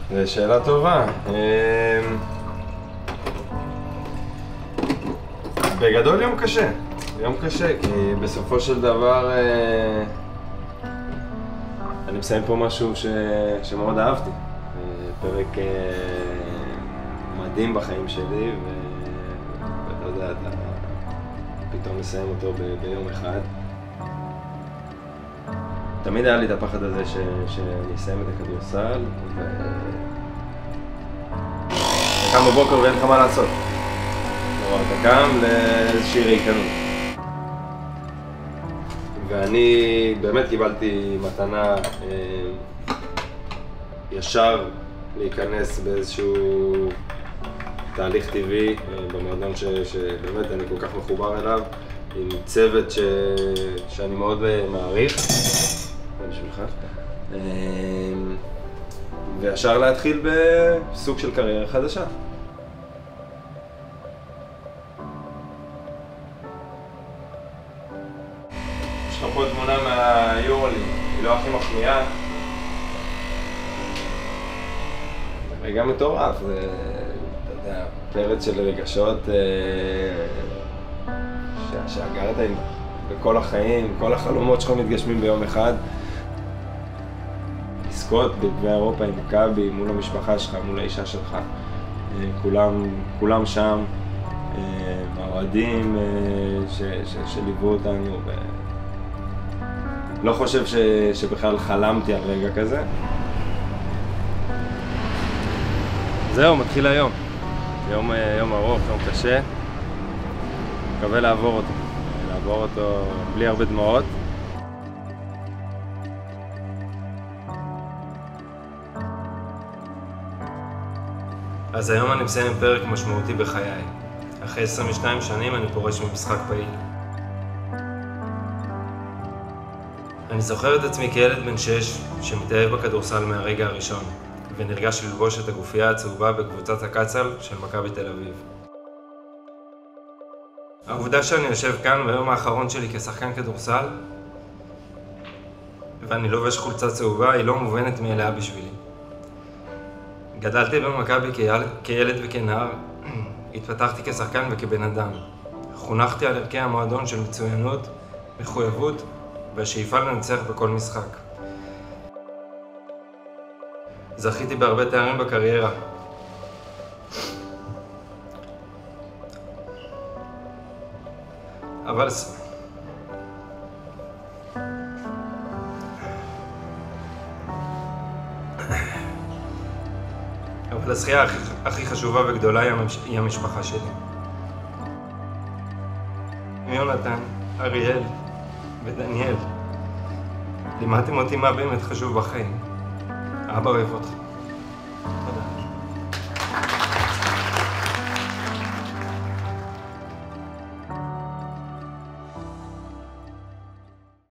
זו שאלה טובה. בגדול יום קשה. יום קשה, כי בסופו של דבר אני מסיים פה משהו שמאוד אהבתי. פרק מדהים בחיים שלי, ואתה יודע, אתה פתאום מסיים אותו ביום אחד. תמיד היה לי את הפחד הזה שאני אסיים את הכדורסל, אתה קם בבוקר ואין לך מה לעשות. כלומר, אתה קם לאיזושהי ריקנות. ואני באמת קיבלתי מתנה ישר להיכנס באיזשהו תהליך טבעי במועדון שבאמת אני כל כך מחובר אליו, עם צוות שאני מאוד מעריך. בשבילך. וישר להתחיל בסוג של קריירה חדשה. יש לך פה תמונה מהיורוליג, היא לא הכי מחמיאה. רגע מטורף, זה, אתה יודע, פרץ של רגשות שאגרת עם בכל החיים, כל החלומות שלך מתגשמים ביום אחד. לזכות בגביע אירופה עם מכבי, מול המשפחה שלך, מול האישה שלך. כולם שם, האוהדים שליוו אותנו. לא חושב שבכלל חלמתי על רגע כזה. זהו, מתחיל היום. יום ארוך, יום קשה. מקווה לעבור אותו בלי הרבה דמעות. אז היום אני מסיים פרק משמעותי בחיי. אחרי 22 שנים אני פורש ממשחק פעיל. אני זוכר את עצמי כילד בן 6 שמתאהב בכדורסל מהרגע הראשון, ונרגש ללבוש את הגופייה הצהובה בקבוצת הקצ"ל של מכבי תל אביב. העובדה שאני יושב כאן ביום האחרון שלי כשחקן כדורסל, ואני לובש חולצה צהובה, היא לא מובנת מאליה בשבילי. גדלתי במכבי כילד וכנער, התפתחתי כשחקן וכבן אדם. חונכתי על ערכי המועדון של מצוינות, מחויבות והשאיפה לנצח בכל משחק. זכיתי בהרבה תארים בקריירה. אבל הזכייה הכי חשובה וגדולה היא המשפחה שלי. יונתן, אריאל ודניאל, לימדתם אותי מה באמת חשוב בחיים. אבא אוהב אותך. תודה.